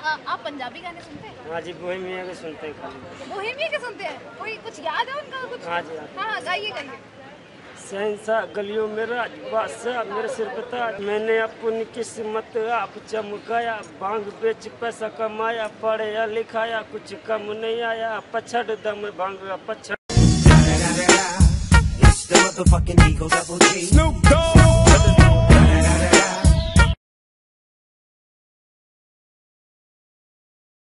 आप पंजाबी गाने सुनते हैं? हाँ जी, बोहेमिया के सुनते हैं खाली। बोहेमिया के सुनते हैं? कोई कुछ याद है उनका कुछ? हाँ जी, हाँ गाइए गाइए। शहंशाह गलियों में राज बादशाह मेरे सिर पे ताज, मैंने अपनी किस्मत आप चमकाया, भांग बेच पैसा कमाया, पढ़ाया लिखाया कुछ कम नहीं आया, पछड़ दम भांग पछड़।